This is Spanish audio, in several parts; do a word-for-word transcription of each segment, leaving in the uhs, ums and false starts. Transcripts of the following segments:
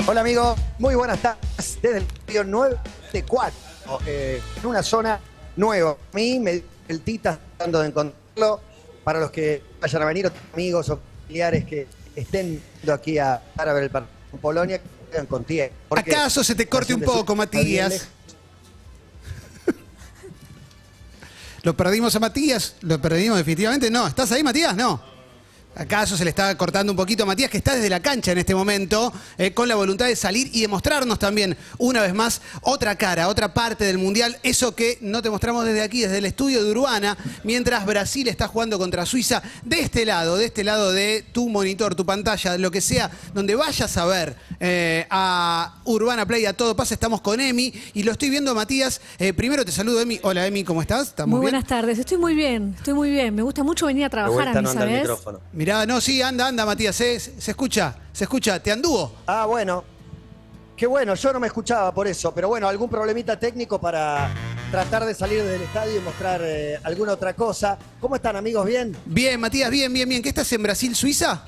Hola amigos, muy buenas tardes desde el estudio nueve de cuatro, eh, en una zona nueva. A mí me el Tita tratando de encontrarlo para los que vayan a venir, otros amigos o familiares que estén yendo aquí a, a ver el partido en Polonia, que vengan con tiempo. ¿Acaso se te corte un poco, Matías? ¿Lo perdimos a Matías? ¿Lo perdimos definitivamente? No. ¿Estás ahí, Matías? No. ¿Acaso se le está cortando un poquito a Matías, que está desde la cancha en este momento, eh, con la voluntad de salir y de mostrarnos también, una vez más, otra cara, otra parte del Mundial, eso que no te mostramos desde aquí, desde el estudio de Urbana, mientras Brasil está jugando contra Suiza, de este lado, de este lado de tu monitor, tu pantalla, lo que sea, donde vayas a ver eh, a Urbana Play, a todo pasa, estamos con Emi, y lo estoy viendo, Matías. Eh, primero te saludo, Emi. Hola, Emi, ¿cómo estás? ¿Estamos muy bien? Buenas tardes, estoy muy bien, estoy muy bien. Me gusta mucho venir a trabajar a mí, ¿sabes? Mirá, no, sí, anda, anda, Matías, ¿eh? se, se escucha, se escucha, ¿te anduvo? Ah, bueno, qué bueno, yo no me escuchaba por eso, pero bueno, algún problemita técnico para tratar de salir del estadio y mostrar eh, alguna otra cosa. ¿Cómo están, amigos? ¿Bien? Bien, Matías, bien, bien, bien. ¿Qué estás en Brasil, Suiza?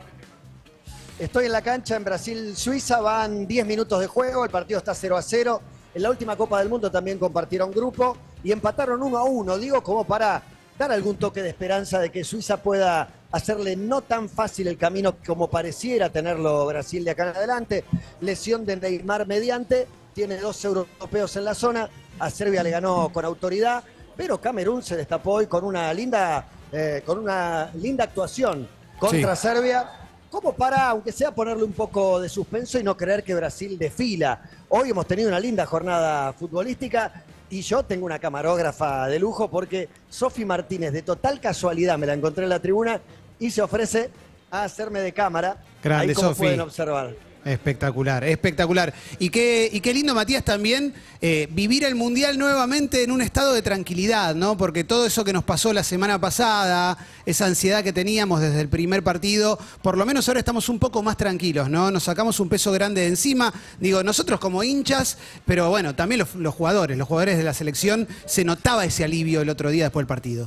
Estoy en la cancha en Brasil-Suiza, van diez minutos de juego, el partido está cero a cero. En la última Copa del Mundo también compartieron grupo y empataron uno a uno, digo, como para dar algún toque de esperanza de que Suiza pueda hacerle no tan fácil el camino como pareciera tenerlo Brasil de acá en adelante. Lesión de Neymar mediante, tiene dos europeos en la zona, a Serbia le ganó con autoridad, pero Camerún se destapó hoy con una linda, eh, con una linda actuación contra sí. Serbia, como para, aunque sea, ponerle un poco de suspenso y no creer que Brasil desfila. Hoy hemos tenido una linda jornada futbolística y yo tengo una camarógrafa de lujo porque Sofi Martínez, de total casualidad, me la encontré en la tribuna y se ofrece a hacerme de cámara. Grande, ahí como Sofi. pueden observar. Espectacular, espectacular. Y qué, y qué lindo, Matías, también eh, vivir el Mundial nuevamente en un estado de tranquilidad, ¿no? Porque todo eso que nos pasó la semana pasada, esa ansiedad que teníamos desde el primer partido, por lo menos ahora estamos un poco más tranquilos, ¿no? Nos sacamos un peso grande de encima, digo, nosotros como hinchas, pero bueno, también los, los jugadores, los jugadores de la selección, se notaba ese alivio el otro día después del partido.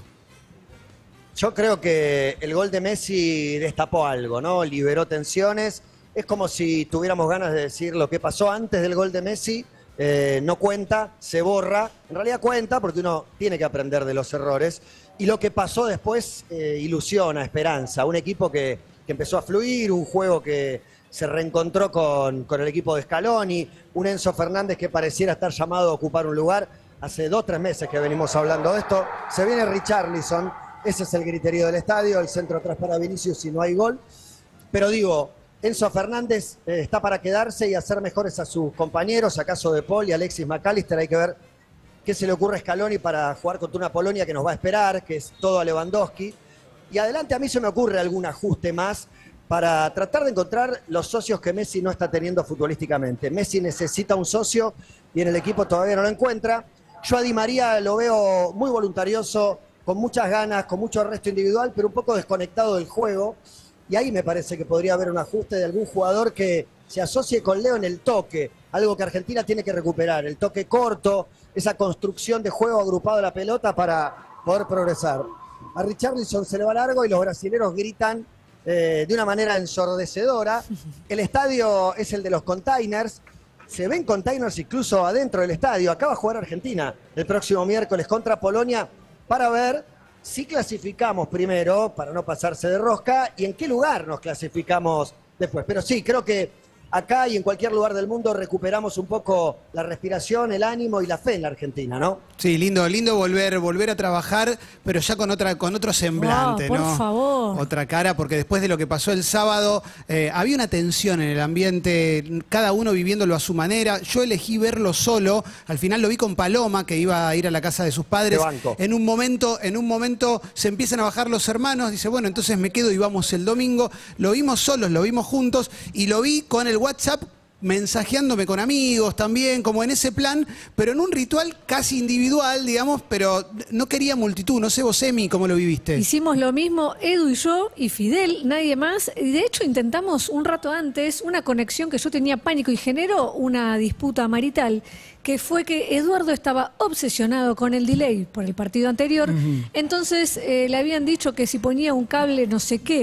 Yo creo que el gol de Messi destapó algo, ¿no? Liberó tensiones. Es como si tuviéramos ganas de decir lo que pasó antes del gol de Messi, eh, no cuenta, se borra. En realidad cuenta porque uno tiene que aprender de los errores. Y lo que pasó después eh, ilusiona, esperanza. Un equipo que, que empezó a fluir, un juego que se reencontró con, con el equipo de Scaloni, un Enzo Fernández que pareciera estar llamado a ocupar un lugar. Hace dos o tres meses que venimos hablando de esto. Se viene Richarlison, ese es el griterío del estadio, el centro atrás para Vinicius si no hay gol. Pero digo, Enzo Fernández eh, está para quedarse y hacer mejores a sus compañeros, acaso De Paul y Alexis McAllister. Hay que ver qué se le ocurre a Scaloni para jugar contra una Polonia que nos va a esperar, que es todo a Lewandowski. Y adelante a mí se me ocurre algún ajuste más para tratar de encontrar los socios que Messi no está teniendo futbolísticamente. Messi necesita un socio y en el equipo todavía no lo encuentra. Yo a Di María lo veo muy voluntarioso, con muchas ganas, con mucho arresto individual, pero un poco desconectado del juego. Y ahí me parece que podría haber un ajuste de algún jugador que se asocie con Leo en el toque, algo que Argentina tiene que recuperar, el toque corto, esa construcción de juego agrupado de la pelota para poder progresar. A Richarlison se le va largo y los brasileros gritan eh, de una manera ensordecedora. El estadio es el de los containers, se ven containers incluso adentro del estadio. Acaba de jugar Argentina el próximo miércoles contra Polonia para ver si clasificamos primero, para no pasarse de rosca, y en qué lugar nos clasificamos después. Pero sí, creo que acá y en cualquier lugar del mundo recuperamos un poco la respiración, el ánimo y la fe en la Argentina, ¿no? Sí, lindo, lindo volver, volver a trabajar, pero ya con otra, con otro semblante, wow, por ¿no? favor. Otra cara, porque después de lo que pasó el sábado, eh, había una tensión en el ambiente, cada uno viviéndolo a su manera. Yo elegí verlo solo, al final lo vi con Paloma, que iba a ir a la casa de sus padres. En un momento, en un momento se empiezan a bajar los hermanos, dice, bueno, entonces me quedo y vamos el domingo. Lo vimos solos, lo vimos juntos, y lo vi con el WhatsApp mensajeándome con amigos también, como en ese plan, pero en un ritual casi individual, digamos, pero no quería multitud. No sé vos, Emi, cómo lo viviste. Hicimos lo mismo, Edu y yo, y Fidel, nadie más. Y de hecho intentamos un rato antes una conexión que yo tenía pánico y generó una disputa marital, que fue que Eduardo estaba obsesionado con el delay por el partido anterior. Uh-huh. Entonces eh, le habían dicho que si ponía un cable no sé qué,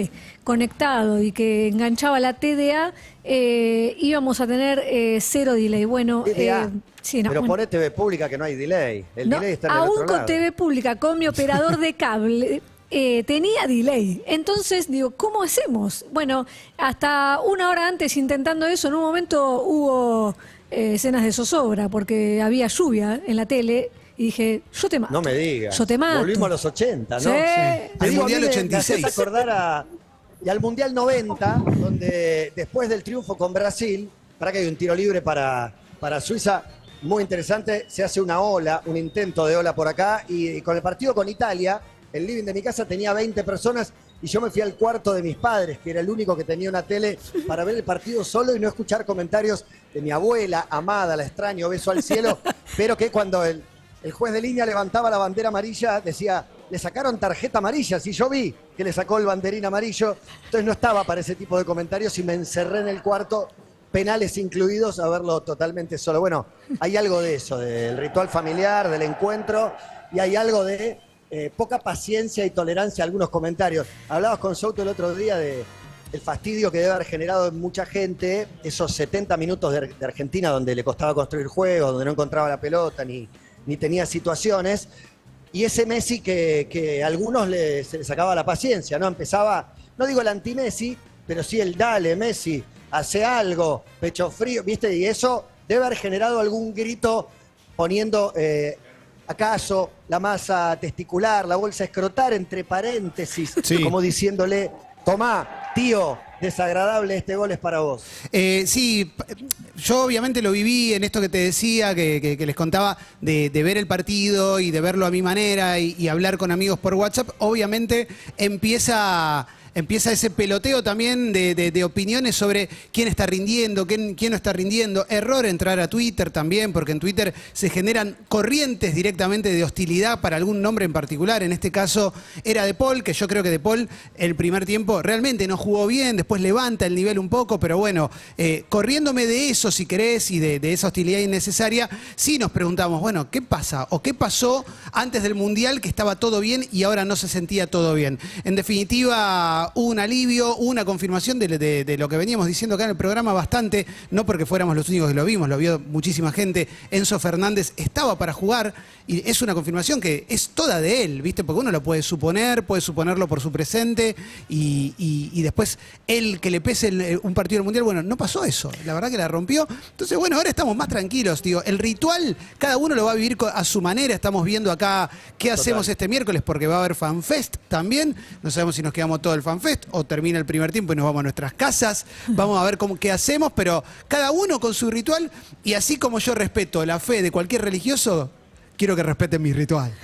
conectado y que enganchaba la T D A, eh, íbamos a tener eh, cero delay. Bueno, T D A. eh, sí, no, Pero bueno. poné T V pública que no hay delay. El No, delay está en el aún otro con lado. T V pública, con mi operador de cable, eh, tenía delay. Entonces digo, ¿cómo hacemos? Bueno, hasta una hora antes intentando eso, en un momento hubo eh, escenas de zozobra porque había lluvia en la tele y dije, yo te mato. No me digas. Yo te mato. Volvimos a los ochenta, ¿no? Sí. Te Al digo, a mí Mundial me- ochenta y me seis. haces acordar a, y al Mundial noventa, donde después del triunfo con Brasil, para que hay un tiro libre para, para Suiza, muy interesante, se hace una ola, un intento de ola por acá, y con el partido con Italia, el living de mi casa tenía veinte personas, y yo me fui al cuarto de mis padres, que era el único que tenía una tele, para ver el partido solo y no escuchar comentarios de mi abuela, amada, la extraño, beso al cielo, pero que cuando el, el juez de línea levantaba la bandera amarilla, decía, le sacaron tarjeta amarilla, si yo vi que le sacó el banderín amarillo, entonces no estaba para ese tipo de comentarios y me encerré en el cuarto, penales incluidos, a verlo totalmente solo. Bueno, hay algo de eso, del ritual familiar, del encuentro, y hay algo de eh, poca paciencia y tolerancia a algunos comentarios. Hablabas con Souto el otro día de el fastidio que debe haber generado en mucha gente esos setenta minutos de, de Argentina donde le costaba construir juegos, donde no encontraba la pelota ni, ni tenía situaciones. Y ese Messi que, que a algunos le, se les sacaba la paciencia, ¿no? Empezaba, no digo el anti-Messi, pero sí el dale, Messi, hace algo, pecho frío, ¿viste? Y eso debe haber generado algún grito poniendo, eh, acaso, la masa testicular, la bolsa escrotal, entre paréntesis, Sí. como diciéndole, tomá, tío, desagradable, este gol es para vos. Eh, sí, p- yo obviamente lo viví en esto que te decía, que, que- que les contaba, de, de ver el partido y de verlo a mi manera y, y hablar con amigos por WhatsApp. Obviamente empieza, empieza ese peloteo también de, de- de opiniones sobre quién está rindiendo, quién, quién no está rindiendo. Error entrar a Twitter también, porque en Twitter se generan corrientes directamente de hostilidad para algún nombre en particular. En este caso era De Paul, que yo creo que De Paul el primer tiempo realmente no jugó bien, después levanta el nivel un poco, pero bueno, eh, corriéndome de eso, si querés, y de, de esa hostilidad innecesaria, sí nos preguntamos, bueno, ¿qué pasa? ¿O qué pasó antes del Mundial que estaba todo bien y ahora no se sentía todo bien? En definitiva, hubo un alivio, hubo una confirmación de, de- de lo que veníamos diciendo acá en el programa bastante, no porque fuéramos los únicos que lo vimos, lo vio muchísima gente. Enzo Fernández estaba para jugar y es una confirmación que es toda de él, ¿viste? Porque uno lo puede suponer, puede suponerlo por su presente y, y- y después él que le pese el- un partido del Mundial, bueno, no pasó eso, la verdad que la rompió. Entonces, bueno, ahora estamos más tranquilos, digo, el ritual, cada uno lo va a vivir co- a su manera, estamos viendo acá qué hacemos este miércoles porque va a haber FanFest también, no sabemos si nos quedamos todo el FanFest o termina el primer tiempo y nos vamos a nuestras casas, vamos a ver cómo, qué hacemos, pero cada uno con su ritual y así como yo respeto la fe de cualquier religioso, quiero que respeten mi ritual.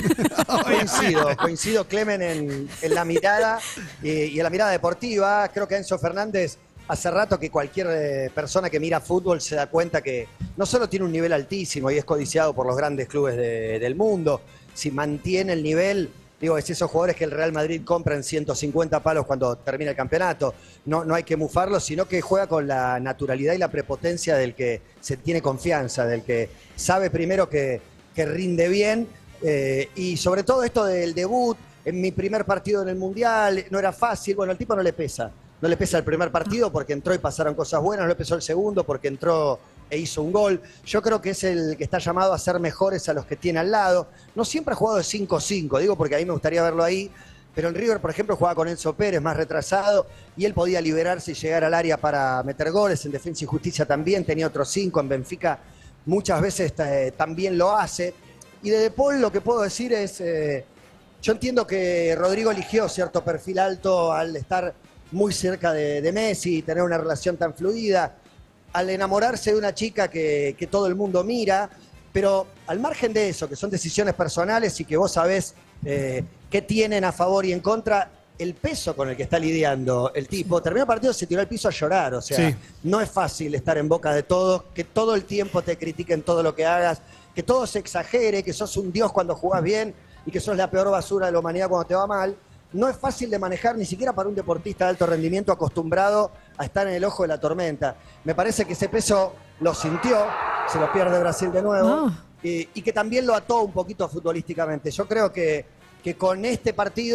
Coincido, coincido, Clemen, en, en la mirada eh, y en la mirada deportiva. Creo que Enzo Fernández, hace rato que cualquier eh, persona que mira fútbol se da cuenta que no solo tiene un nivel altísimo y es codiciado por los grandes clubes de- del mundo, si mantiene el nivel, digo, es esos jugadores que el Real Madrid compra en ciento cincuenta palos cuando termina el campeonato. No, no hay que mufarlo, sino que juega con la naturalidad y la prepotencia del que se tiene confianza, del que sabe primero que, que rinde bien. Eh, y sobre todo esto del debut, en mi primer partido en el Mundial, no era fácil. Bueno, al tipo no le pesa. No le pesa el primer partido porque entró y pasaron cosas buenas, no le pesó el segundo porque entró e hizo un gol. Yo creo que es el que está llamado a ser mejores a los que tiene al lado. No siempre ha jugado de cinco cinco, digo porque a mí me gustaría verlo ahí, pero en River, por ejemplo, jugaba con Enzo Pérez, más retrasado, y él podía liberarse y llegar al área para meter goles. En Defensa y Justicia también tenía otros cinco, en Benfica muchas veces eh, también lo hace. Y de De Paul lo que puedo decir es, eh, yo entiendo que Rodrigo eligió cierto perfil alto al estar muy cerca de, de Messi y tener una relación tan fluida, al enamorarse de una chica que, que todo el mundo mira, pero al margen de eso, que son decisiones personales y que vos sabés eh, qué tienen a favor y en contra, el peso con el que está lidiando el tipo, terminó el partido, se tiró al piso a llorar, o sea, Sí. no es fácil estar en boca de todos, que todo el tiempo te critiquen todo lo que hagas, que todo se exagere, que sos un dios cuando jugás bien y que sos la peor basura de la humanidad cuando te va mal. No es fácil de manejar ni siquiera para un deportista de alto rendimiento acostumbrado a estar en el ojo de la tormenta. Me parece que ese peso lo sintió, se lo pierde Brasil de nuevo, No. y, y que también lo ató un poquito futbolísticamente. Yo creo que, que con este partido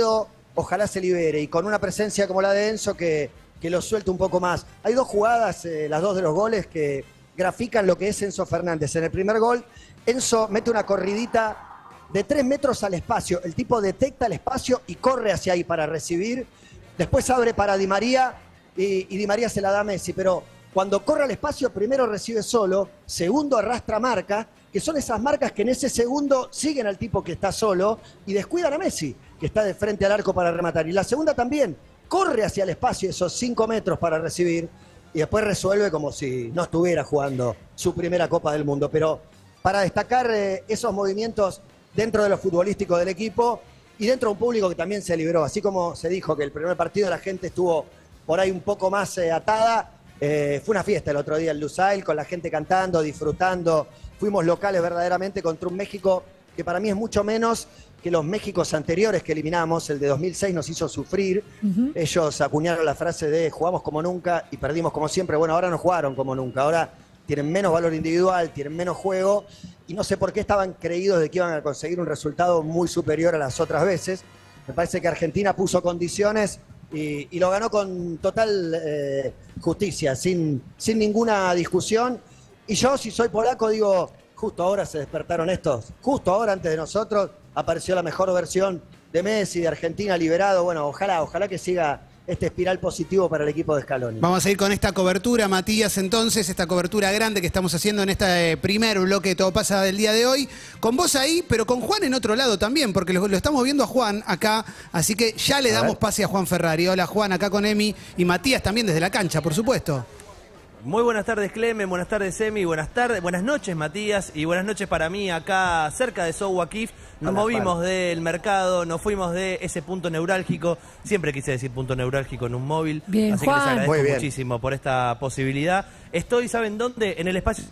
ojalá se libere. Y con una presencia como la de Enzo que, que lo suelte un poco más. Hay dos jugadas, eh, las dos de los goles, que grafican lo que es Enzo Fernández. En el primer gol, Enzo mete una corridita de tres metros al espacio. El tipo detecta el espacio y corre hacia ahí para recibir. Después abre para Di María y, y Di María se la da a Messi. Pero cuando corre al espacio, primero recibe solo, segundo arrastra marca, que son esas marcas que en ese segundo siguen al tipo que está solo y descuidan a Messi, que está de frente al arco para rematar. Y la segunda también, corre hacia el espacio esos cinco metros para recibir y después resuelve como si no estuviera jugando su primera Copa del Mundo. Pero para destacar eh, esos movimientos dentro de lo futbolístico del equipo y dentro de un público que también se libró. Así como se dijo que el primer partido la gente estuvo por ahí un poco más eh, atada, eh, fue una fiesta el otro día en Lusail, con la gente cantando, disfrutando. Fuimos locales verdaderamente contra un México que para mí es mucho menos que los Méxicos anteriores que eliminamos. El de dos mil seis nos hizo sufrir. Uh-huh. Ellos acuñaron la frase de jugamos como nunca y perdimos como siempre. Bueno, ahora no jugaron como nunca. Ahora tienen menos valor individual, tienen menos juego y no sé por qué estaban creídos de que iban a conseguir un resultado muy superior a las otras veces. Me parece que Argentina puso condiciones y, y lo ganó con total eh, justicia, sin, sin ninguna discusión. Y yo, si soy polaco, digo, justo ahora se despertaron estos, justo ahora antes de nosotros apareció la mejor versión de Messi, de Argentina liberado. Bueno, ojalá, ojalá que siga este espiral positivo para el equipo de Scaloni. Vamos a ir con esta cobertura, Matías, entonces, esta cobertura grande que estamos haciendo en este primer bloque de Todo Pasa del día de hoy. Con vos ahí, pero con Juan en otro lado también, porque lo, lo estamos viendo a Juan acá, así que ya le damos pase a Juan Ferrari. Hola Juan, acá con Emi y Matías también desde la cancha, por supuesto. Muy buenas tardes, Clemen, buenas tardes, Emi, buenas tardes, buenas noches, Matías, y buenas noches para mí acá cerca de Souakif. Nos Hola, movimos Juan. del mercado, nos fuimos de ese punto neurálgico. Siempre quise decir punto neurálgico en un móvil. Bien, así Juan. que les agradezco Muy bien. muchísimo por esta posibilidad. Estoy, ¿saben dónde? En el espacio...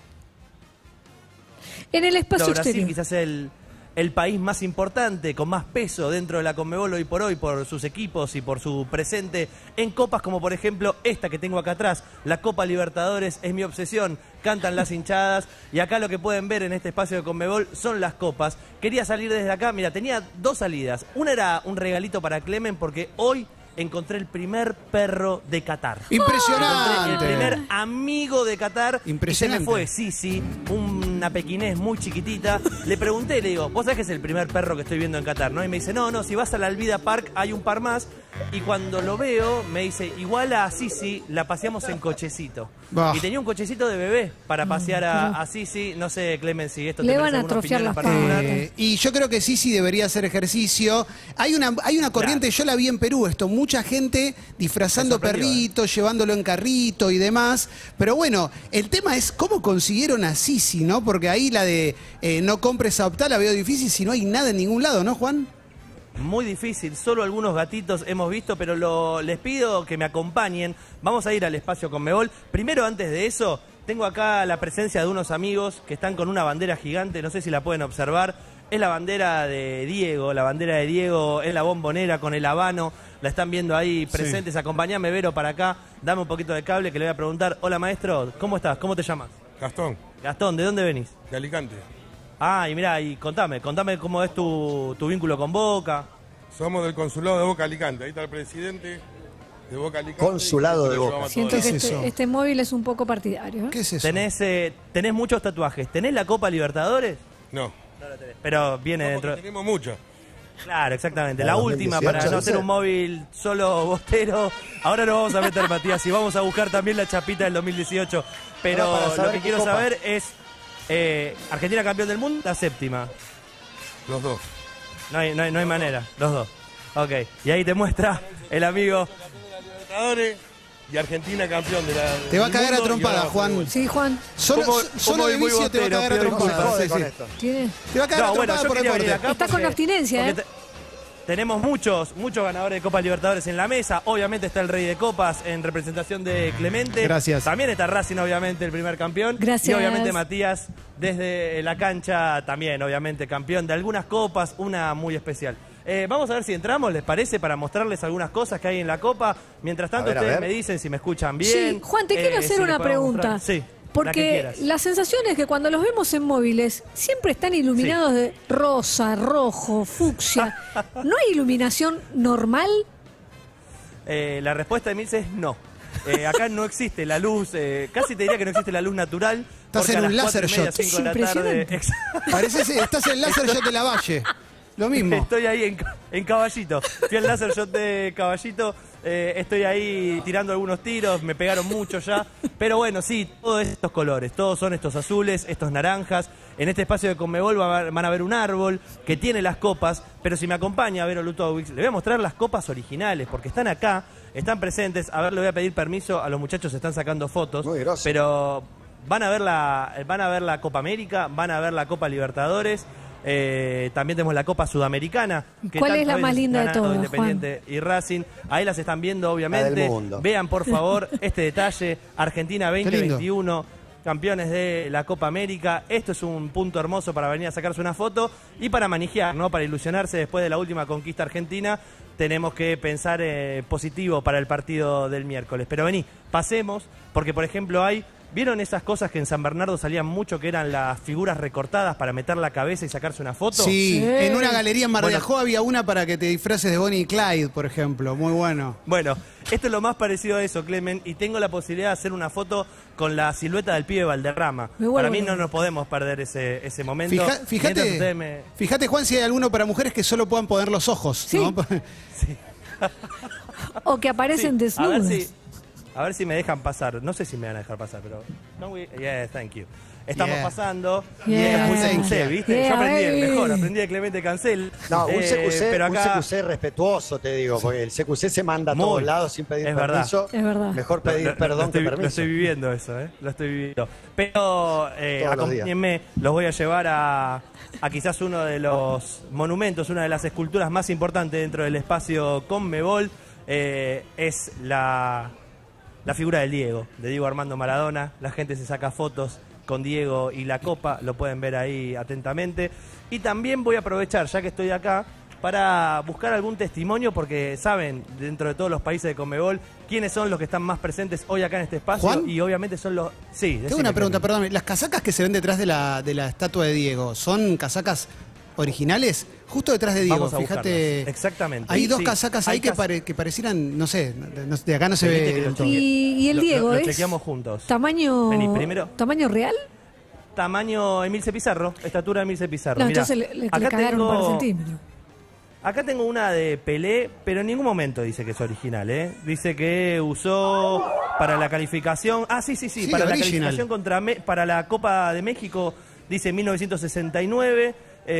En el espacio Brasil, exterior. quizás el... el país más importante, con más peso dentro de la Conmebol hoy por hoy, por sus equipos y por su presente en copas, como por ejemplo esta que tengo acá atrás, la Copa Libertadores, es mi obsesión, cantan las hinchadas, y acá lo que pueden ver en este espacio de Conmebol son las copas. Quería salir desde acá, mira, tenía dos salidas. Una era un regalito para Clemen, porque hoy encontré el primer perro de Qatar. Impresionante. El primer amigo de Qatar. Impresionante. Y se me fue Sisi, una pequinés muy chiquitita. Le pregunté, le digo, vos sabés que es el primer perro que estoy viendo en Qatar, ¿no? Y me dice, no, no, si vas a la Alvida Park hay un par más. Y cuando lo veo, me dice, igual a Sisi la paseamos en cochecito. Bah. Y tenía un cochecito de bebé para pasear a, a Sisi. No sé, Clemen, si esto Le te van a parece alguna atrofiar opinión en las particular. Eh, y yo creo que sí, sí debería hacer ejercicio. Hay una, hay una corriente, Claro. yo la vi en Perú, esto, mucha gente disfrazando Me sorprendió, perritos, llevándolo en carrito y demás. Pero bueno, el tema es cómo consiguieron a Sisi, ¿no? Porque ahí la de eh, no compres, adoptar la veo difícil si no hay nada en ningún lado, ¿no, Juan? Muy difícil, solo algunos gatitos hemos visto, pero lo, les pido que me acompañen. Vamos a ir al espacio Conmebol. Primero, antes de eso, tengo acá la presencia de unos amigos que están con una bandera gigante, no sé si la pueden observar. Es la bandera de Diego, la bandera de Diego en la bombonera con el habano. La están viendo ahí presentes. Sí. Acompañame, Vero, para acá. Dame un poquito de cable que le voy a preguntar. Hola, maestro, ¿cómo estás? ¿Cómo te llamas? Gastón, Gastón, ¿de dónde venís? de Alicante. Ah, y mirá, y contame, contame cómo es tu, tu vínculo con Boca. Somos del consulado de Boca Alicante. Ahí está el presidente de Boca Alicante. Consulado y de lo Boca. llevamos a Siento todos. que ¿Qué es este, eso? este móvil es un poco partidario, ¿eh? ¿Qué es eso? Tenés, eh, tenés muchos tatuajes. ¿Tenés la Copa Libertadores? No, No la tenés. Pero viene no, dentro. porque tenemos muchas. Claro, exactamente. La La última, dos mil para dieciocho, no ser dice. un móvil solo bostero. Ahora nos vamos a meter, Matías, y vamos a buscar también la chapita del dos mil dieciocho. Pero Ahora, para saber lo que qué quiero copa. saber es, eh, Argentina campeón del mundo, la séptima. Los dos. No hay, no hay, no hay manera, los dos. Ok, y ahí te muestra el amigo. Libertadores y Argentina campeón de la. Te va a del cagar a mundo, y trompada, ahora Juan. fútbol. Sí, Juan. Solo, ¿Cómo- solo cómo de voy muy vicio te va a bostero? cagar a Pido trompada. disculpas. Sí, Con sí. esto. Tiene... Te va a cagar No, a bueno, trompada yo por quería venir deporte. acá Está con porque- abstinencia, porque ¿eh? te- Tenemos muchos, muchos ganadores de Copa Libertadores en la mesa. Obviamente está el Rey de Copas en representación de Clemente. Gracias. También está Racing, obviamente, el primer campeón. Gracias. Y obviamente Matías, desde la cancha, también, obviamente, campeón de algunas copas, una muy especial. Eh, vamos a ver si entramos, ¿les parece? Para mostrarles algunas cosas que hay en la Copa. Mientras tanto, A ver, a ustedes ver. me dicen si me escuchan bien. Sí, Juan, te quiero hacer si una les podemos pregunta. mostrar. Sí. Porque quieras. la sensación es que cuando los vemos en móviles, siempre están iluminados Sí. de rosa, rojo, fucsia. ¿No hay iluminación normal? Eh, la respuesta de Milce es no. Eh, acá no existe la luz, eh, casi te diría que no existe la luz natural. Estás porque en a un las cuatro láser y media, shot. cinco de la tarde, Es impresionante. Parece, estás en láser shot de la Valle. Lo mismo. Estoy ahí en, en Caballito. Fui al láser shot de Caballito. eh, estoy ahí tirando algunos tiros. Me pegaron mucho ya. Pero bueno, sí, todos estos colores. Todos son estos azules, estos naranjas. En este espacio de Conmebol va a ver- van a ver un árbol que tiene las copas. Pero si me acompaña Vero Lutovic, le voy a mostrar las copas originales. Porque están acá, están presentes. A ver, le voy a pedir permiso a los muchachos. Están sacando fotos. Muy groso. Pero van a ver la, van a ver la Copa América. Van a ver la Copa Libertadores. Eh, también tenemos la Copa Sudamericana. que ¿Cuál es tantas la más veces linda de ganado todas, Independiente y Racing. Ahí las están viendo, La obviamente. del mundo. Vean, por favor, este detalle. Argentina veinte veintiuno, campeones de la Copa América. Esto es un punto hermoso para venir a sacarse una foto y para manejar, ¿no? Para ilusionarse después de la última conquista argentina. Tenemos que pensar eh, positivo para el partido del miércoles. Pero vení, pasemos, porque por ejemplo hay... ¿Vieron esas cosas que en San Bernardo salían mucho, que eran las figuras recortadas para meter la cabeza y sacarse una foto? Sí, Sí. en una galería en Mar de Bueno. Ajó había una para que te disfraces de Bonnie y Clyde, por ejemplo. Muy bueno. Bueno, esto es lo más parecido a eso, Clemen, y tengo la posibilidad de hacer una foto con la silueta del pibe Valderrama. Me vuelvo Para mí loca. no nos podemos perder ese, ese momento. Fija- Mientras fíjate, ustedes me- fíjate, Juan, si hay alguno para mujeres que solo puedan poner los ojos. Sí. ¿no? O que aparecen Sí, a ver desnudos. si a ver si me dejan pasar. No sé si me van a dejar pasar, pero no, we- yeah, thank you. Estamos Yeah. pasando. Yeah. Y es muy Thank C Q C, you. ¿viste? Yeah, Yo aprendí el baby. mejor, aprendí de Clemente Cancel. No, un Eh, C Q C, pero un acá C Q C respetuoso, te digo, porque el C Q C se manda a Muy. todos lados sin pedir Es verdad. permiso. Es verdad. Mejor Lo- pedir lo- lo perdón estoy, que Lo permiso. estoy viviendo eso, ¿eh? Lo estoy viviendo. Pero eh, Todos los días. acompáñenme, los voy a llevar a, a quizás uno de los monumentos, una de las esculturas más importantes dentro del espacio Conmebol. Eh, es la, la figura del Diego, de Diego Armando Maradona. La gente se saca fotos con Diego y la copa, lo pueden ver ahí atentamente. Y también voy a aprovechar, ya que estoy acá, para buscar algún testimonio, porque saben, dentro de todos los países de Conmebol, quiénes son los que están más presentes hoy acá en este espacio. ¿Juan? Y obviamente son los... Sí, Tengo decime, una pregunta, Clemen. perdóname. ¿Las casacas que se ven detrás de la, de la estatua de Diego son casacas originales? Justo detrás de Diego, Vamos a fíjate. buscarlas. Exactamente. Hay Sí, dos sí. casacas ahí Hay que, cas- pare- que parecieran, no sé, no- de acá no se Venite ve que lo del todo. chequeo. Y, y el Lo- Diego lo- lo es chequeamos juntos. tamaño Vení, primero. tamaño real. Tamaño Emilce Pizarro, estatura Emilce Pizarro. No, Mirá, entonces le, le- le acá cagaron un par de tengo- centímetros. Acá tengo una de Pelé, pero en ningún momento dice que es original, ¿eh? Dice que usó para la calificación... Ah, sí, sí, sí, Sí, para la original. calificación contra Me- para la Copa de México, dice mil novecientos sesenta y nueve.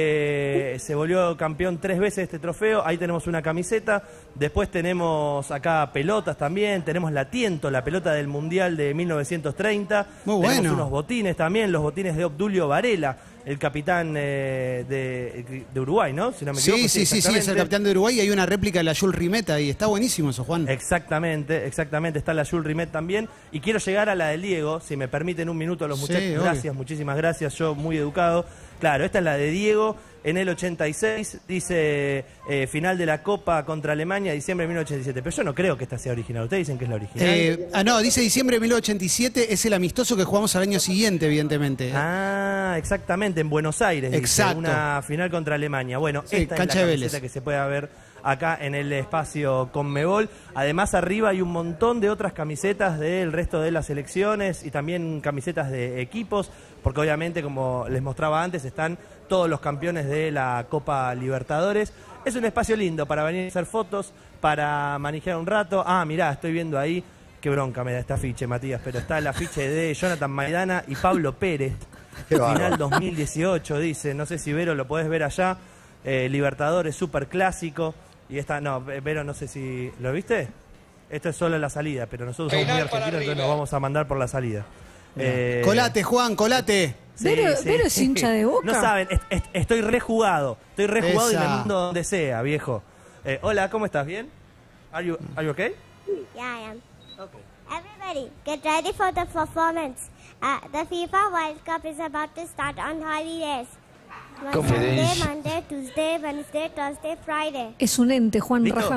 Eh, se volvió campeón tres veces este trofeo. Ahí tenemos una camiseta. Después tenemos acá pelotas también. Tenemos la Tiento, la pelota del Mundial de mil novecientos treinta. Muy Tenemos bueno. unos botines también, los botines de Obdulio Varela, el capitán eh, de, de Uruguay, ¿no? Si no me equivoco. Sí, sí, sí, sí, es el exactamente. capitán de Uruguay y hay una réplica de la Jules Rimet ahí. Está buenísimo eso, Juan. Exactamente, exactamente. Está la Jules Rimet también. Y quiero llegar a la del Diego, si me permiten un minuto los Sí, muchachos. obvio. Gracias, muchísimas gracias. Yo muy educado. Claro, esta es la de Diego en el ochenta y seis. Dice eh, final de la Copa contra Alemania, diciembre de mil novecientos ochenta y siete. Pero yo no creo que esta sea original. Ustedes dicen que es la original. Eh, ah, no, dice diciembre de mil novecientos ochenta y siete, es el amistoso que jugamos al año siguiente, evidentemente. Ah, exactamente, en Buenos Aires. dice, Exacto. una final contra Alemania. Bueno, Sí, esta cancha es la de camiseta Vélez. que se puede ver acá en el espacio Conmebol. Además, arriba hay un montón de otras camisetas del resto de las selecciones y también camisetas de equipos, porque obviamente, como les mostraba antes, están todos los campeones de la Copa Libertadores. Es un espacio lindo para venir a hacer fotos, para manejar un rato. Ah, mirá, estoy viendo ahí. Qué bronca me da este afiche, Matías, pero está el afiche de Jonathan Maidana y Pablo Pérez. Qué bárbaro. Final dos mil dieciocho, dice. No sé si Vero lo podés ver allá. Eh, Libertadores, super clásico. Y esta, no, Vero, no sé si. ¿Lo viste? Esto es solo la salida, pero nosotros somos muy argentinos, entonces nos vamos a mandar por la salida. Eh, Colate, Juan, colate. Vero- Vero es hincha de Boca. No saben, est- est- estoy rejugado. Estoy rejugado y Esa. me mando donde sea, viejo. Eh, hola, ¿cómo estás? ¿Bien? Are you, are you okay? Yeah, I am. Everybody, get ready for the performance. Uh, the FIFA World Cup is about to start on holidays. Sunday, Monday, Tuesday, Wednesday, Thursday, Friday. Es un ente, Juan ¿Listo? Raja.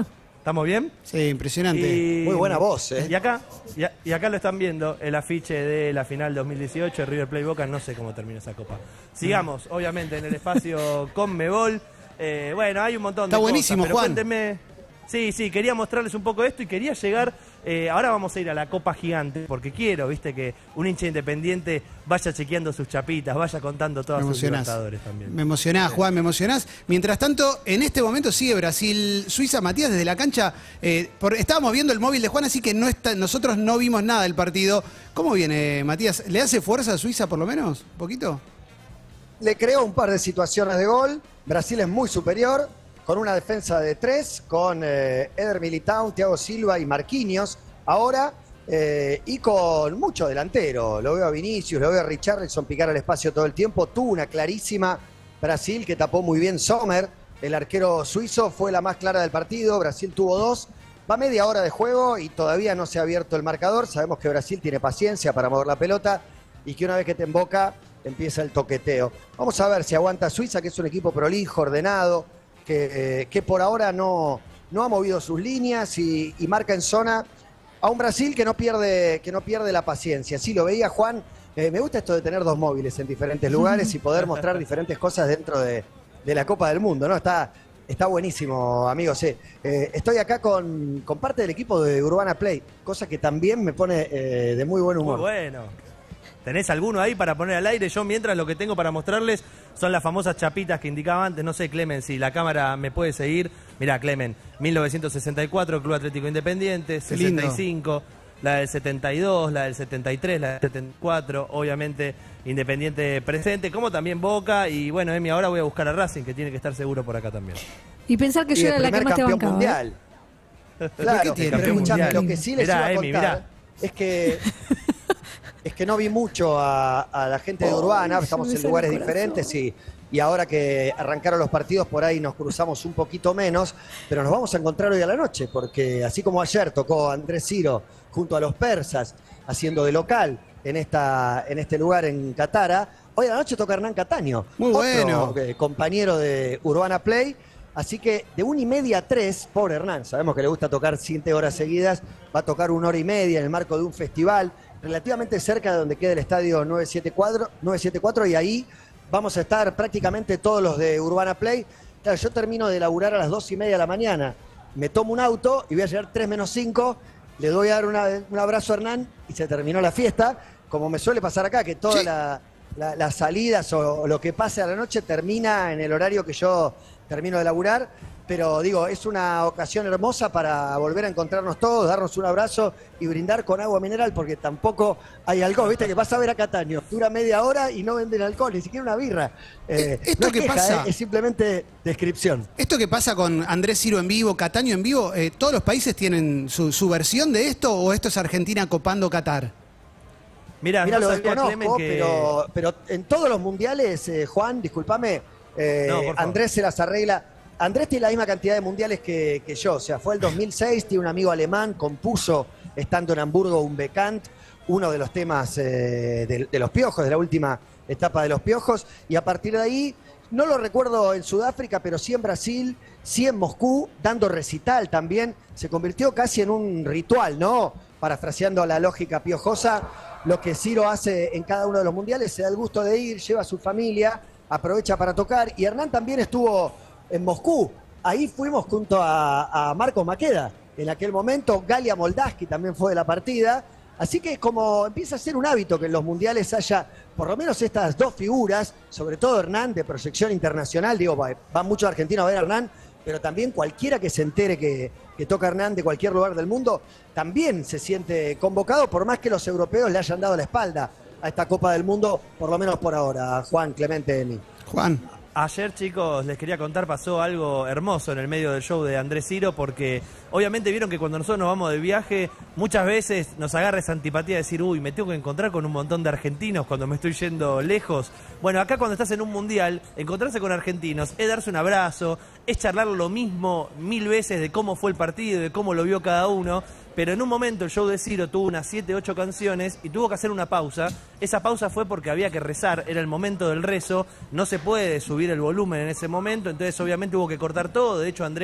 ¿Estamos bien? Sí, impresionante. Y, Muy buena voz, ¿eh? Y acá, y, a- y acá lo están viendo, el afiche de la final dos mil dieciocho, River Plate Boca, no sé cómo termina esa copa. Sigamos, obviamente, en el espacio Conmebol. Eh, bueno, hay un montón Está de buenísimo, cosas, pero Juan. cuéntenme. Sí, sí, quería mostrarles un poco esto y quería llegar, eh, ahora vamos a ir a la Copa Gigante, porque quiero, viste, que un hincha independiente vaya chequeando sus chapitas, vaya contando todas Me sus emocionás. libertadores también. Me emocionás, Juan, me emocionás. Mientras tanto, en este momento sigue Brasil-Suiza. Matías, desde la cancha, eh, por- estábamos viendo el móvil de Juan, así que no está, nosotros no vimos nada del partido. ¿Cómo viene, Matías? ¿Le hace fuerza a Suiza por lo menos? ¿Un poquito? Le creó un par de situaciones de gol. Brasil es muy superior, con una defensa de tres, con eh, Eder Militão, Thiago Silva y Marquinhos. Ahora, eh, y con mucho delantero. Lo veo a Vinicius, lo veo a Richarlison picar al espacio todo el tiempo. Tuvo una clarísima Brasil que tapó muy bien Sommer. El arquero suizo fue la más clara del partido. Brasil tuvo dos. Va media hora de juego y todavía no se ha abierto el marcador. Sabemos que Brasil tiene paciencia para mover la pelota y que una vez que te emboca empieza el toqueteo. Vamos a ver si aguanta Suiza, que es un equipo prolijo, ordenado, que, eh, que por ahora no, no ha movido sus líneas y, y marca en zona a un Brasil que no pierde, que no pierde la paciencia. Sí, lo veía Juan. Eh, me gusta esto de tener dos móviles en diferentes lugares y poder mostrar diferentes cosas dentro de, de la Copa del Mundo, ¿no? Está, está buenísimo, amigos. Eh, eh, estoy acá con, con parte del equipo de Urbana Play, cosa que también me pone eh, de muy buen humor. Muy bueno. ¿Tenés alguno ahí para poner al aire? Yo mientras lo que tengo para mostrarles son las famosas chapitas que indicaba antes. No sé, Clemen, si la cámara me puede seguir. Mirá, Clemen, mil novecientos sesenta y cuatro, Club Atlético Independiente, sesenta y cinco, la del setenta y dos, la del setenta y tres, la del setenta y cuatro, obviamente Independiente presente, como también Boca. Y bueno, Emi, ahora voy a buscar a Racing, que tiene que estar seguro por acá también. Y pensar que Y yo el era la que primer más te campeón bancaba. ¿eh? mundial. Claro, tiene? pero escuchame, Mundial. lo que sí les Mirá, iba a Emi, contar mirá. es que es que no vi mucho a, a la gente de Oh, Urbana, se estamos me en sale lugares el corazón. diferentes y, y ahora que arrancaron los partidos por ahí nos cruzamos un poquito menos, pero nos vamos a encontrar hoy a la noche, porque así como ayer tocó Andrés Ciro junto a los persas, haciendo de local en, esta, en este lugar en Catara, hoy a la noche toca Hernán Cataño, Muy bueno. otro, eh, compañero de Urbana Play. Así que de una y media a tres, pobre Hernán, sabemos que le gusta tocar siete horas seguidas, va a tocar una hora y media en el marco de un festival relativamente cerca de donde queda el estadio nueve siete cuatro y ahí vamos a estar prácticamente todos los de Urbana Play. Claro, yo termino de laburar a las dos y media de la mañana, me tomo un auto y voy a llegar tres menos cinco, le doy a dar una- un abrazo a Hernán y se terminó la fiesta, como me suele pasar acá, que todas Sí. la- la- las salidas o, o lo que pase a la noche termina en el horario que yo termino de laburar, pero digo, es una ocasión hermosa para volver a encontrarnos todos, darnos un abrazo y brindar con agua mineral, porque tampoco hay alcohol, viste que vas a ver a Cataño, dura media hora y no venden alcohol, ni siquiera una birra. Eh, Esto no es que queja, pasa- eh, es simplemente descripción. Esto que pasa con Andrés Ciro en vivo, Cataño en vivo, eh, ¿todos los países tienen su, su versión de esto o esto es Argentina copando Qatar? Mirá, Mira, yo lo sabía, desconozco, Clemen, que... pero, pero en todos los mundiales, eh, Juan, discúlpame, eh, No, por favor. Andrés se las arregla. Andrés tiene la misma cantidad de mundiales que, que yo, o sea, fue el dos mil seis, tiene un amigo alemán, compuso, estando en Hamburgo, un Bekannt, uno de los temas eh, de, de los Piojos, de la última etapa de los Piojos, y a partir de ahí, no lo recuerdo en Sudáfrica, pero sí en Brasil, sí en Moscú, dando recital también, se convirtió casi en un ritual, ¿no? Parafraseando la lógica piojosa, lo que Ciro hace en cada uno de los mundiales, se da el gusto de ir, lleva a su familia, aprovecha para tocar, y Hernán también estuvo en Moscú, ahí fuimos junto a, a Marcos Maqueda, en aquel momento, Galia Moldaski también fue de la partida, así que como empieza a ser un hábito que en los mundiales haya por lo menos estas dos figuras, sobre todo Hernán de proyección internacional, digo, va, van muchos argentinos a ver a Hernán, pero también cualquiera que se entere que, que toca Hernán de cualquier lugar del mundo, también se siente convocado, por más que los europeos le hayan dado la espalda a esta Copa del Mundo, por lo menos por ahora. Juan, Clemente, Emi. Juan. Ayer, chicos, les quería contar, pasó algo hermoso en el medio del show de Andrés Ciro, porque obviamente vieron que cuando nosotros nos vamos de viaje, muchas veces nos agarra esa antipatía de decir, uy, me tengo que encontrar con un montón de argentinos cuando me estoy yendo lejos. Bueno, acá cuando estás en un mundial, encontrarse con argentinos es darse un abrazo, es charlar lo mismo mil veces de cómo fue el partido, de cómo lo vio cada uno. Pero en un momento el show de Ciro tuvo unas siete, ocho canciones y tuvo que hacer una pausa. Esa pausa fue porque había que rezar, era el momento del rezo, no se puede subir el volumen en ese momento, entonces obviamente hubo que cortar todo. De hecho, Andrés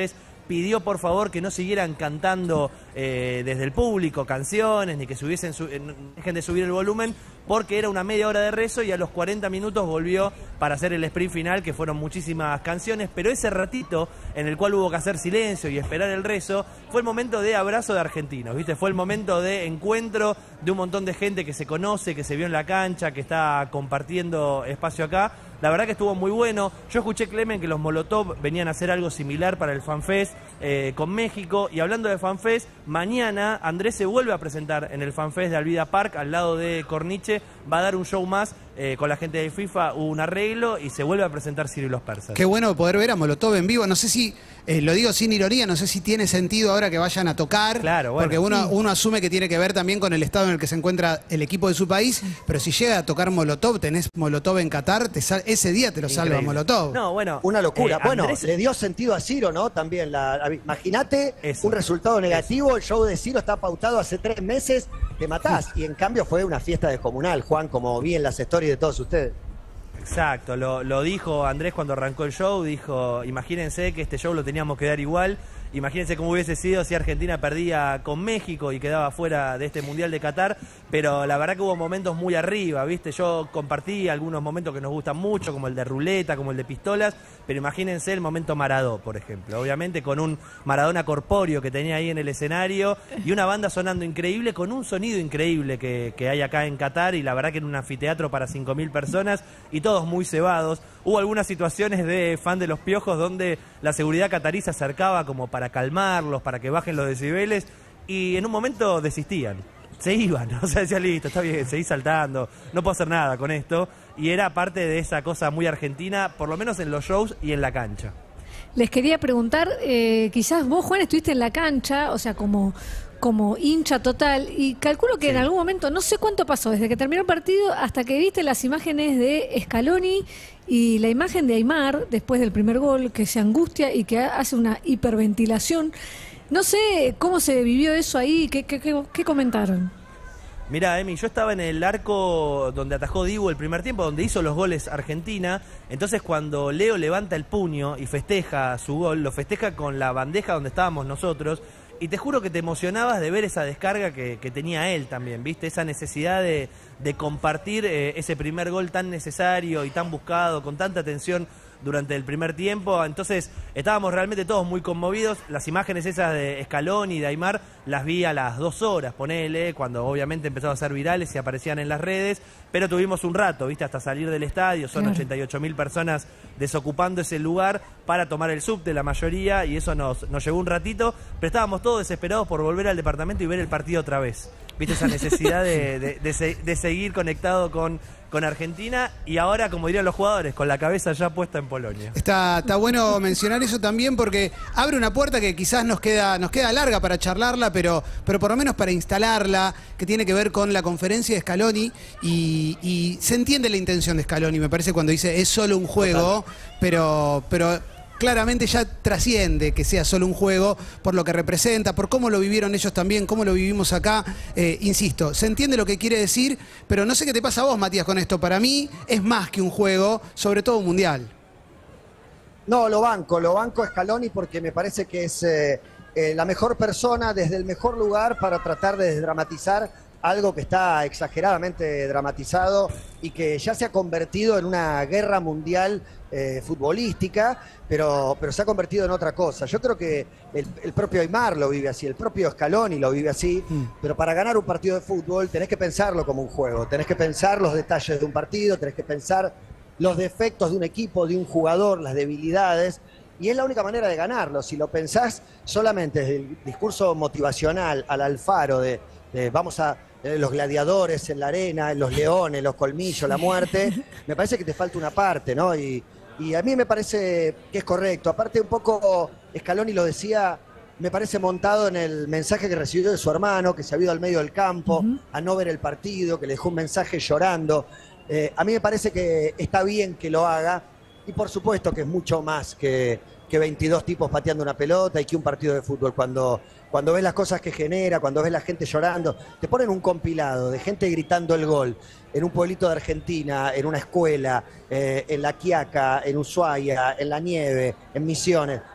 pidió por favor que no siguieran cantando eh, desde el público canciones, ni que subiesen su, eh, dejen de subir el volumen, porque era una media hora de rezo y a los cuarenta minutos volvió para hacer el sprint final, que fueron muchísimas canciones, pero ese ratito en el cual hubo que hacer silencio y esperar el rezo, fue el momento de abrazo de argentinos, ¿viste? Fue el momento de encuentro de un montón de gente que se conoce, que se vio en la cancha, que está compartiendo espacio acá. La verdad que estuvo muy bueno. Yo escuché, Clemen, que los Molotov venían a hacer algo similar para el FanFest eh, con México. Y hablando de FanFest, mañana Andrés se vuelve a presentar en el FanFest de Alvida Park, al lado de Corniche. Va a dar un show más eh, con la gente de FIFA, hubo un arreglo y se vuelve a presentar Ciro y los Persas. Qué bueno poder ver a Molotov en vivo. No sé si, eh, lo digo sin ironía, no sé si tiene sentido ahora que vayan a tocar. Claro, bueno. Porque uno, Sí. uno asume que tiene que ver también con el estado en el que se encuentra el equipo de su país. Pero si llega a tocar Molotov, tenés Molotov en Qatar, te sal- ese día te lo salva Increíble. Molotov. No, bueno. Una locura. eh, bueno, Andrés- le dio sentido a Ciro, ¿no? También, la, la- imagínate Eso. un resultado negativo, el show de Ciro está pautado hace tres meses, te matás. Y en cambio fue una fiesta descomunal, Juan, como vi en las stories de todos ustedes. Exacto, lo, lo dijo Andrés cuando arrancó el show, dijo, imagínense que este show lo teníamos que dar igual, imagínense cómo hubiese sido si Argentina perdía con México y quedaba fuera de este Mundial de Qatar, pero la verdad que hubo momentos muy arriba, ¿viste? Yo compartí algunos momentos que nos gustan mucho, como el de ruleta, como el de pistolas, pero imagínense el momento Maradó, por ejemplo, obviamente con un Maradona corpóreo que tenía ahí en el escenario y una banda sonando increíble, con un sonido increíble que, que hay acá en Qatar, y la verdad que en un anfiteatro para cinco mil personas y todos muy cebados. Hubo algunas situaciones de fan de los Piojos donde la seguridad catarí se acercaba como para calmarlos, para que bajen los decibeles, y en un momento desistían. Se iban, o sea, decía, listo, está bien, seguí saltando, no puedo hacer nada con esto. Y era parte de esa cosa muy argentina, por lo menos en los shows y en la cancha. Les quería preguntar, eh, quizás vos, Juan, estuviste en la cancha, o sea, como, como hincha total, y calculo que Sí. en algún momento, no sé cuánto pasó, desde que terminó el partido hasta que viste las imágenes de Scaloni y la imagen de Aimar, después del primer gol, que se angustia y que hace una hiperventilación. No sé cómo se vivió eso ahí, qué, qué, qué, qué comentaron. Mirá, Emi, yo estaba en el arco donde atajó Dibu el primer tiempo, donde hizo los goles Argentina. Entonces cuando Leo levanta el puño y festeja su gol, lo festeja con la bandeja donde estábamos nosotros. Y te juro que te emocionabas de ver esa descarga que, que tenía él también, ¿viste? Esa necesidad de, de compartir eh, ese primer gol tan necesario y tan buscado, con tanta atención durante el primer tiempo. Entonces estábamos realmente todos muy conmovidos. Las imágenes esas de Scaloni y de Aimar las vi a las dos horas, ponele, cuando obviamente empezaron a ser virales y aparecían en las redes, pero tuvimos un rato, ¿viste? Hasta salir del estadio, son Claro. ochenta y ocho mil personas desocupando ese lugar para tomar el subte, la mayoría, y eso nos, nos llevó un ratito, pero estábamos todos desesperados por volver al departamento y ver el partido otra vez. ¿Viste? Esa necesidad de, de, de, se- de seguir conectado con, con Argentina, y ahora, como dirían los jugadores, con la cabeza ya puesta en Polonia. Está, está bueno mencionar eso también porque abre una puerta que quizás nos queda, nos queda larga para charlarla, pero, pero por lo menos para instalarla, que tiene que ver con la conferencia de Scaloni, y, y se entiende la intención de Scaloni, me parece, cuando dice es solo un juego, pero, pero claramente ya trasciende que sea solo un juego por lo que representa, por cómo lo vivieron ellos también, cómo lo vivimos acá. Eh, insisto, se entiende lo que quiere decir, pero no sé qué te pasa a vos, Matías, con esto. Para mí es más que un juego, sobre todo un mundial. No, lo banco, lo banco a Scaloni porque me parece que es eh, eh, la mejor persona desde el mejor lugar para tratar de desdramatizar algo que está exageradamente dramatizado y que ya se ha convertido en una guerra mundial eh, futbolística, pero, pero se ha convertido en otra cosa. Yo creo que el, el propio Aimar lo vive así, el propio Scaloni lo vive así, Mm. pero para ganar un partido de fútbol tenés que pensarlo como un juego, tenés que pensar los detalles de un partido, tenés que pensar los defectos de un equipo, de un jugador, las debilidades, y es la única manera de ganarlo. Si lo pensás solamente desde el discurso motivacional al Alfaro de, de vamos a eh, los gladiadores en la arena, los leones, los colmillos, la muerte, me parece que te falta una parte, ¿no? Y, y a mí me parece que es correcto. Aparte, un poco Scaloni lo decía, me parece montado en el mensaje que recibió de su hermano, que se había ido al medio del campo Ujú. a no ver el partido, que le dejó un mensaje llorando. Eh, a mí me parece que está bien que lo haga, y por supuesto que es mucho más que, que veintidós tipos pateando una pelota y que un partido de fútbol. Cuando, cuando ves las cosas que genera, cuando ves la gente llorando, te ponen un compilado de gente gritando el gol en un pueblito de Argentina, en una escuela, eh, en La Quiaca, en Ushuaia, en La Nieve, en Misiones.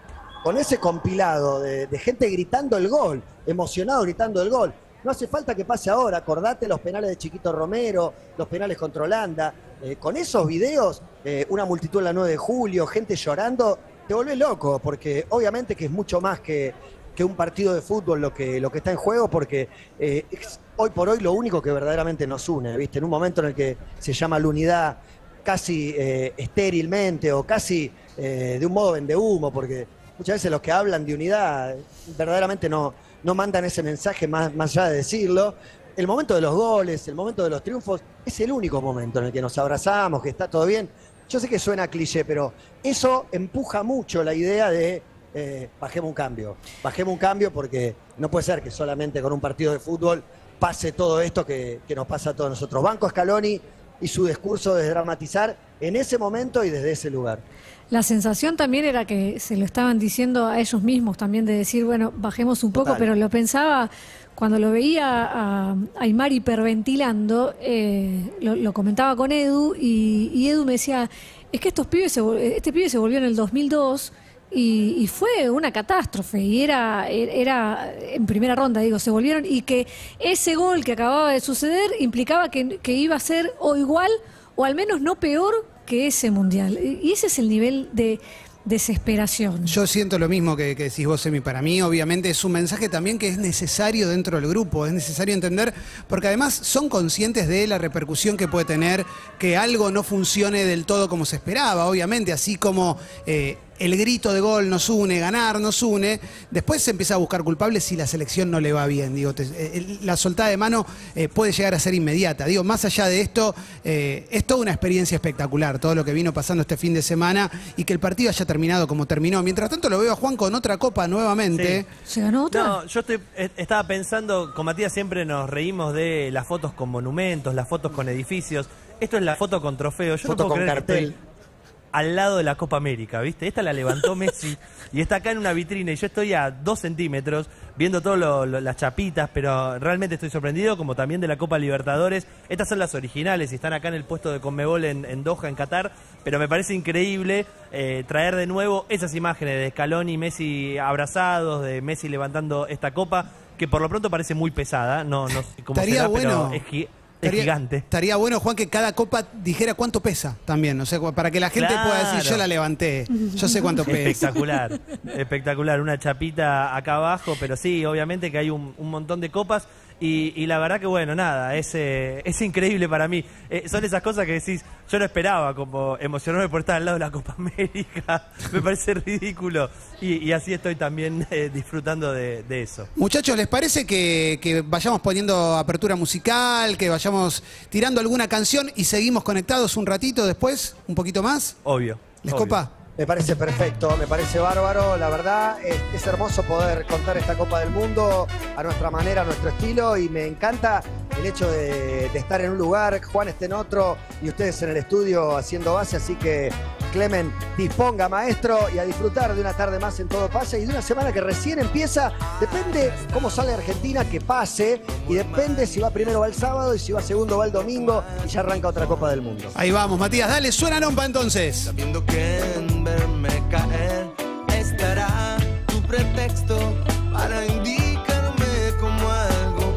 con ese compilado de, de gente gritando el gol, emocionado gritando el gol. No hace falta que pase ahora, acordate los penales de Chiquito Romero, los penales contra Holanda. Eh, con esos videos, eh, una multitud en la nueve de julio, gente llorando, te volvés loco, porque obviamente que es mucho más que, que un partido de fútbol lo que, lo que está en juego, porque eh, es hoy por hoy lo único que verdaderamente nos une, ¿viste? En un momento en el que se llama la unidad casi eh, estérilmente o casi eh, de un modo vendehumo, porque muchas veces los que hablan de unidad verdaderamente no, no mandan ese mensaje más, más allá de decirlo. El momento de los goles, el momento de los triunfos, es el único momento en el que nos abrazamos, que está todo bien. Yo sé que suena cliché, pero eso empuja mucho la idea de eh, bajemos un cambio. Bajemos un cambio porque no puede ser que solamente con un partido de fútbol pase todo esto que, que nos pasa a todos nosotros. Banco Scaloni y su discurso de desdramatizar en ese momento y desde ese lugar. La sensación también era que se lo estaban diciendo a ellos mismos también, de decir, bueno, bajemos un poco, Total. pero lo pensaba cuando lo veía a Aymar hiperventilando, eh, lo, lo comentaba con Edu, y, y Edu me decía, es que estos pibes se, vol- este pibe se volvió en el dos mil dos y, y fue una catástrofe, y era, era en primera ronda, digo, se volvieron, y que ese gol que acababa de suceder implicaba que, que iba a ser o igual o al menos no peor que ese mundial. Y ese es el nivel de desesperación. Yo siento lo mismo que, que decís vos, Emi. Para mí, obviamente, es un mensaje también que es necesario dentro del grupo, es necesario entender, porque además son conscientes de la repercusión que puede tener que algo no funcione del todo como se esperaba, obviamente, así como eh, el grito de gol nos une, ganar nos une, después se empieza a buscar culpables si la selección no le va bien. Digo, te, eh, la soltada de mano eh, puede llegar a ser inmediata. Digo, más allá de esto, eh, es toda una experiencia espectacular, todo lo que vino pasando este fin de semana, y que el partido haya terminado como terminó. Mientras tanto lo veo a Juan con otra copa nuevamente. Sí. ¿Se ganó otra? No, yo estoy, eh, estaba pensando, con Matías siempre nos reímos de las fotos con monumentos, las fotos con edificios. Esto es la foto con trofeo. Yo Foto no puedo con creer que cartel. estoy al lado de la Copa América, ¿viste? Esta la levantó Messi y está acá en una vitrina y yo estoy a dos centímetros viendo todas las chapitas, pero realmente estoy sorprendido, como también de la Copa Libertadores. Estas son las originales y están acá en el puesto de Conmebol en, en Doha, en Qatar, pero me parece increíble eh, traer de nuevo esas imágenes de Scaloni y Messi abrazados, de Messi levantando esta copa, que por lo pronto parece muy pesada, no, no sé cómo Estaría será, bueno. pero es gi- es Estaría, gigante. estaría bueno, Juan, que cada copa dijera cuánto pesa también. O sea, para que la gente Claro. pueda decir, yo la levanté, yo sé cuánto pesa. Espectacular, espectacular, una chapita acá abajo, pero sí, obviamente que hay un, un montón de copas y, y la verdad que bueno, nada, es, eh, es increíble para mí. Eh, son esas cosas que decís, yo no esperaba como emocionarme por estar al lado de la Copa América, me parece ridículo y, y así estoy también eh, disfrutando de, de eso. Muchachos, ¿les parece que, que vayamos poniendo apertura musical, que vayamos tirando alguna canción y seguimos conectados un ratito después, un poquito más? Obvio. ¿Les obvio. copa? Me parece perfecto, me parece bárbaro, la verdad es, es hermoso poder contar esta Copa del Mundo a nuestra manera, a nuestro estilo, y me encanta el hecho de, de estar en un lugar, Juan esté en otro y ustedes en el estudio haciendo base, así que Clemen, disponga maestro y a disfrutar de una tarde más en Todo Pasa y de una semana que recién empieza, depende cómo sale Argentina, que pase, y depende si va primero va el sábado y si va segundo va el domingo y ya arranca otra Copa del Mundo. Ahí vamos, Matías, dale, suena Nompa entonces. Sabiendo que en Bermuda